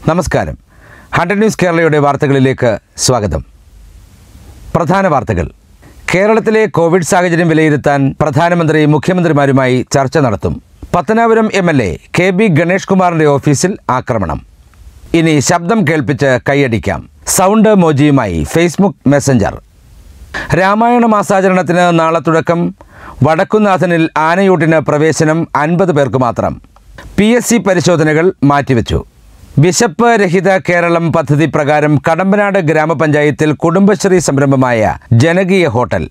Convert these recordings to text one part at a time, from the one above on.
നമസ്കാരം. 100 ന്യൂസ് കേരളയുടെ വാർത്തകളിലേക്ക് സ്വാഗതം. പ്രധാന വാർത്തകൾ. കേരളത്തിലെ കോവിഡ് സാഹചര്യം വിലയിരുത്താൻ പ്രധാനമന്ത്രി മുഖ്യമന്ത്രിമാരുമായി ചർച്ച നടത്തും. പത്തനാപുരം MLA KB ഗണേഷ് കുമാറിന്റെ ഓഫീസിൽ ആക്രമണം. ഇനി ശബ്ദം കേൾപ്പിച്ച് കൈയടിക്കാം. സൗണ്ട് മോജിയുമായി ഫേസ്ബുക്ക് മെസ്സഞ്ചർ. രാമായണ മാസാചരണത്തിന് നാളെ തുടക്കം. വടക്കുന്നാഥനിൽ ആനയൂട്ടിന് പ്രവേശനം 50 പേർക്ക് മാത്രം. PSC പരിശോധനകൾ മാറ്റിവെച്ചു. വിശപ്പ് രഹിത കേരളം പദ്ധതി പ്രകാരം കടമ്പനാട് ഗ്രാമപഞ്ചായത്തിൽ കുടുംബശ്രീ സംരംഭമായ ജനകീയ ഹോട്ടൽ.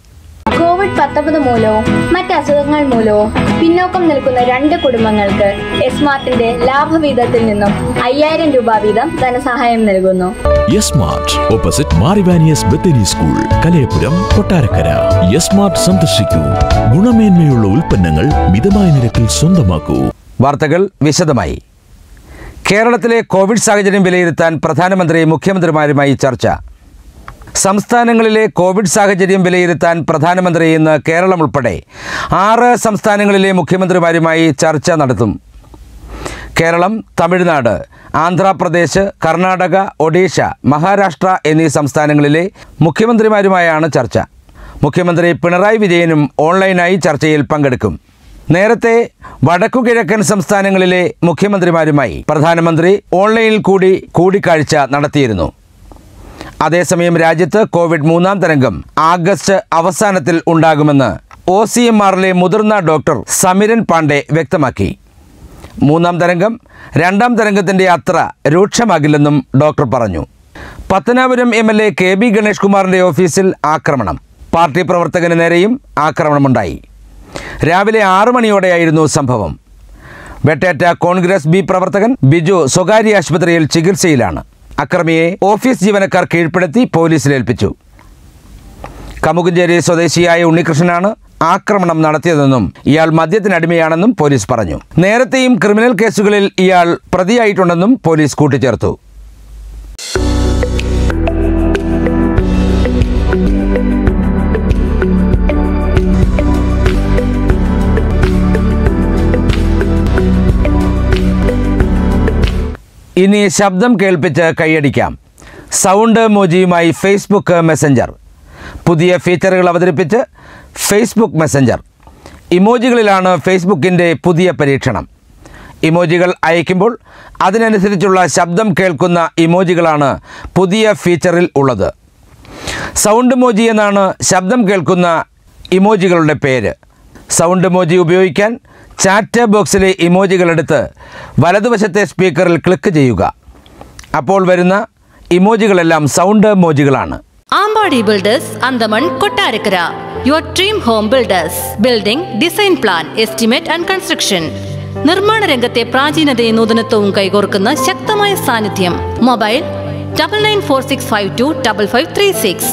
കോവിഡ്-19 മൂലവും മറ്റ് അസുഖങ്ങൾ മൂലവും പിന്നോക്കം നിൽക്കുന്ന 2 കുടുംബങ്ങൾക്ക് എസ്മാർട്ടിന്റെ ലാഭവിഹിതത്തിൽ നിന്നും 5000 രൂപ വീതം ധനസഹായം നൽകുന്നു. Esmart opposite Mar Ivanios Bathery school, Kalayapuram, Kottarakkara. Esmart സന്ദർശിക്കൂ. ഗുണമേന്മയുള്ള ഉൽപ്പന്നങ്ങൾ മിതമായ നിരക്കിൽ സ്വന്തമാക്കൂ. വാർത്തകൾ വിശദമായി. കേരളത്തിലെ കോവിഡ് സാഹചര്യം വിലയിരുത്താൻ പ്രധാനമന്ത്രി മുഖ്യമന്ത്രിമാരുമായി ചർച്ച. സംസ്ഥാനങ്ങളിലെ കോവിഡ് സാഹചര്യം വിലയിരുത്താൻ പ്രധാനമന്ത്രി ഇന്ന് കേരളം ഉൾപ്പെടെ 6 സംസ്ഥാനങ്ങളിലെ മുഖ്യമന്ത്രിമാരുമായി ചർച്ച നടത്തും. കേരളം, തമിഴ്നാട്, ആന്ധ്രാപ്രദേശ്, കർണാടക, ഒഡീഷ, മഹാരാഷ്ട്ര എന്നീ സംസ്ഥാനങ്ങളിലെ മുഖ്യമന്ത്രിമാരുമായാണ് ചർച്ച. മുഖ്യമന്ത്രി പിണറായി വിജയനും ഓൺലൈനായി ചർച്ചയിൽ പങ്കെടുക്കും. നേരത്തെ വടക്കുകിഴക്കൻ സംസ്ഥാനങ്ങളിലെ മുഖ്യമന്ത്രിമാരുമായി പ്രധാനമന്ത്രി ഓൺലൈനിൽ കൂടിക്കാഴ്ച നടത്തിയിരുന്നു. അതേസമയം രാജ്യത്ത് കോവിഡ് 3ാം തരംഗം ആഗസ്റ്റ് അവസാനത്തിൽ ഉണ്ടാകുമെന്ന് OCMRലെ മുതിർന്ന ഡോക്ടർ സമിരൻ പാണ്ഡെ വ്യക്തമാക്കി. 3ാം തരംഗം 2ാം തരംഗത്തിൻ്റെ അത്ര രൂക്ഷമാകില്ലെന്നും ഡോക്ടർ പറഞ്ഞു. പത്തനാപുരം MLA KB ഗണേഷ് കുമാറിൻ്റെ ഓഫീസിൽ ആക്രമണം. പാർട്ടി പ്രവർത്തകന് നേരെയും ആക്രമണമുണ്ടായി. രാവിലെ 6 മണിയോടെയായിരുന്നു സംഭവം. വെട്ടേറ്റ കോൺഗ്രസ് B പ്രവർത്തകൻ ബിജു സ്വകാര്യ ആശുപത്രിയിൽ ചികിത്സയിലാണ്. അക്രമിയെ ഓഫീസ് ജീവനക്കാർ കീഴ്പ്പെടുത്തി പോലീസിലേൽപ്പിച്ചു. കമുകുഞ്ചേരി സ്വദേശിയായ ഉണ്ണികൃഷ്ണനാണ് ആക്രമണം നടത്തിയതെന്നും ഇയാൾ മദ്യത്തിനടിമയാണെന്നും പോലീസ് പറഞ്ഞു. നേരത്തെയും ക്രിമിനൽ കേസുകളിൽ ഇയാൾ പ്രതിയായിട്ടുണ്ടെന്നും പോലീസ് കൂട്ടിച്ചേർത്തു. ഇനി ശബ്ദം കേൾപ്പിച്ച് കൈയടിക്കാം. സൗണ്ട് മോജിയുമായി ഫേസ്ബുക്ക് മെസ്സഞ്ചർ. പുതിയ ഫീച്ചറുകൾ അവതരിപ്പിച്ച് ഫേസ്ബുക്ക് മെസ്സഞ്ചർ. ഇമോജികളിലാണ് ഫേസ്ബുക്കിൻ്റെ പുതിയ പരീക്ഷണം. ഇമോജികൾ അയക്കുമ്പോൾ അതിനനുസരിച്ചുള്ള ശബ്ദം കേൾക്കുന്ന ഇമോജികളാണ് പുതിയ ഫീച്ചറിൽ ഉള്ളത്. സൗണ്ട് മോജി എന്നാണ് ശബ്ദം കേൾക്കുന്ന ഇമോജികളുടെ പേര്. സൗണ്ട് മോജി ഉപയോഗിക്കാൻ ചാറ്റ് ബോക്സിലെ ഇമോജികളെടുത്ത് വലതുവശത്തെ സ്പീക്കറിൽ ക്ലിക്ക് ചെയ്യുക. അപ്പോൾ വരുന്ന ഇമോജികളെല്ലാം സൗണ്ട് മോജികളാണ്. Ambadi builders, Anthamon, Kottarakkara. Your dream home builders. Building, design plan, estimate and construction. നിർമ്മാണ രംഗത്തെ പ്രാചീനതയും നൂതനത്വവും കൈകോർക്കുന്ന ശക്തമായ സാന്നിധ്യം. മൊബൈൽ 9946525536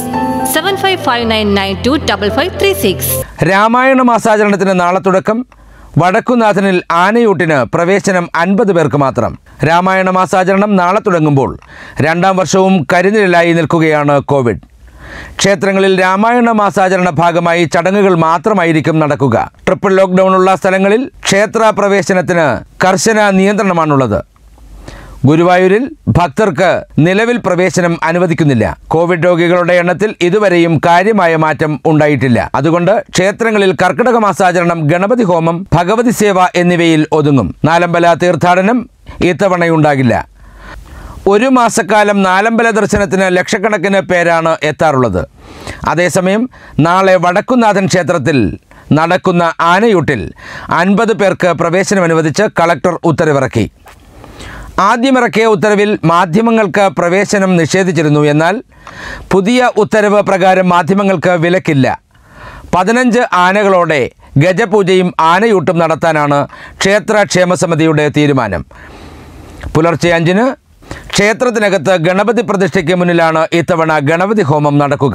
7559925536. രാമായണ മാസാചരണത്തിന് നാളെ തുടക്കം. വടക്കുന്നാഥനിൽ ആനയൂട്ടിന് പ്രവേശനം 50 പേർക്ക് മാത്രം. രാമായണ മാസാചരണം നാളെ തുടങ്ങുമ്പോൾ 2ാം വർഷവും കരിനിഴലായി നിൽക്കുകയാണ് കോവിഡ്. ക്ഷേത്രങ്ങളിൽ രാമായണ മാസാചരണ ഭാഗമായി ചടങ്ങുകൾ മാത്രമായിരിക്കും നടക്കുക. ട്രിപ്പിൾ ലോക്ക്ഡൗണുള്ള സ്ഥലങ്ങളിൽ ക്ഷേത്ര പ്രവേശനത്തിന് കർശന നിയന്ത്രണമാണുള്ളത്. ഗുരുവായൂരിൽ ഭക്തർക്ക് നിലവിൽ പ്രവേശനം അനുവദിക്കുന്നില്ല. കോവിഡ് രോഗികളുടെ എണ്ണത്തിൽ ഇതുവരെയും കാര്യമായ മാറ്റം ഉണ്ടായിട്ടില്ല. അതുകൊണ്ട് ക്ഷേത്രങ്ങളിൽ കർക്കിടക മാസാചരണം, ഗണപതി ഹോമം, ഭഗവതി സേവ എന്നിവയിൽ ഒതുങ്ങും. നാലമ്പല തീർത്ഥാടനം ഇത്തവണയുണ്ടാകില്ല. 1 മാസക്കാലം നാലമ്പല ദർശനത്തിന് ലക്ഷക്കണക്കിന് പേരാണ് എത്താറുള്ളത്. അതേസമയം നാളെ വടക്കുന്നാഥൻ ക്ഷേത്രത്തിൽ നടക്കുന്ന ആനയൂട്ടിൽ 50 പേർക്ക് പ്രവേശനം അനുവദിച്ച് കളക്ടർ ഉത്തരവിറക്കി. ആദ്യമിറക്കിയ ഉത്തരവിൽ മാധ്യമങ്ങൾക്ക് പ്രവേശനം നിഷേധിച്ചിരുന്നു. എന്നാൽ പുതിയ ഉത്തരവ് പ്രകാരം മാധ്യമങ്ങൾക്ക് വിലക്കില്ല. 15 ആനകളോടെ ഗജപൂജയും ആനയൂട്ടും നടത്താനാണ് ക്ഷേത്ര ക്ഷേമസമിതിയുടെ തീരുമാനം. പുലർച്ചെ 5-ന് ക്ഷേത്രത്തിനകത്ത് ഗണപതി പ്രതിഷ്ഠയ്ക്ക് മുന്നിലാണ് ഇത്തവണ ഗണപതി ഹോമം നടക്കുക.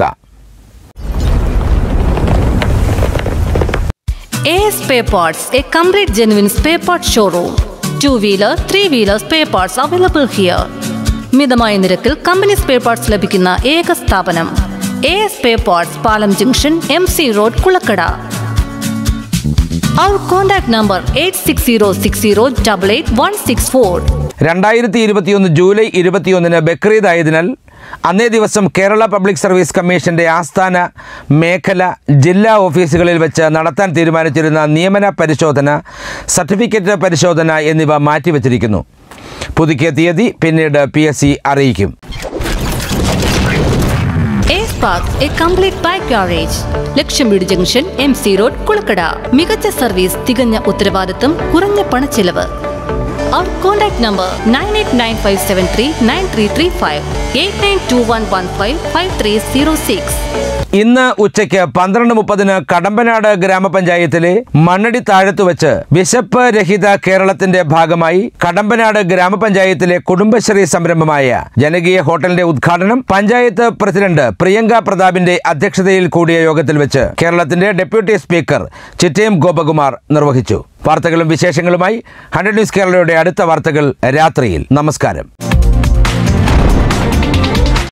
AS Spare Parts, a complete genuine spare parts showroom. 2-wheeler, 3-wheeler spare parts available here. മിതമായ നിരക്കിൽ കമ്പനി സ്പെയർ പാർട്സ് ലഭിക്കുന്ന ഏക സ്ഥാപനം AS Spare Parts, Palam Junction, MC Road, Kulakada. Our contact number 8606088164. 2021 July 21 Bakrid ആയതിനാൽ അന്നേ ദിവസം കേരള പബ്ലിക് സർവീസ് കമ്മീഷന്റെ ആസ്ഥാന മേഖല ജില്ലാ ഓഫീസുകളിൽ വെച്ച് നടത്താൻ തീരുമാനിച്ചിരുന്ന നിയമന പരിശോധന, സർട്ടിഫിക്കറ്റ് പരിശോധന എന്നിവ മാറ്റിവച്ചിരിക്കുന്നു. പുതുക്കിയ തീയതി പിന്നീട് PSC അറിയിക്കും. എ കംപ്ലീറ്റ് ബൈക്ക് ഗാരേജ്, ലക്ഷംവീട് ജംഗ്ഷൻ, MC റോഡ്, കുളക്കട. മികച്ച സർവീസ്, തികഞ്ഞ ഉത്തരവാദിത്തം, കുറഞ്ഞ പണച്ചെലവ്. Our contact number 9895739335 8921155306. ഇന്ന് ഉച്ചയ്ക്ക് 12:30 കടമ്പനാട് ഗ്രാമപഞ്ചായത്തിലെ മണ്ണടി താഴത്ത് വെച്ച് വിശപ്പ് രഹിത കേരളത്തിന്റെ ഭാഗമായി കടമ്പനാട് ഗ്രാമപഞ്ചായത്തിലെ കുടുംബശ്രീ സംരംഭമായ ജനകീയ ഹോട്ടലിന്റെ ഉദ്ഘാടനം പഞ്ചായത്ത് പ്രസിഡന്റ് പ്രിയങ്ക പ്രതാപിന്റെ അധ്യക്ഷതയിൽ കൂടിയ യോഗത്തിൽ വെച്ച് കേരളത്തിന്റെ ഡെപ്യൂട്ടി സ്പീക്കർ ചിറ്റയം ഗോപകുമാർ നിർവഹിച്ചു. വാർത്തകളും വിശേഷങ്ങളുമായി 100 ന്യൂസ് കേരളയുടെ അടുത്ത വാർത്തകൾ രാത്രിയിൽ. നമസ്കാരം.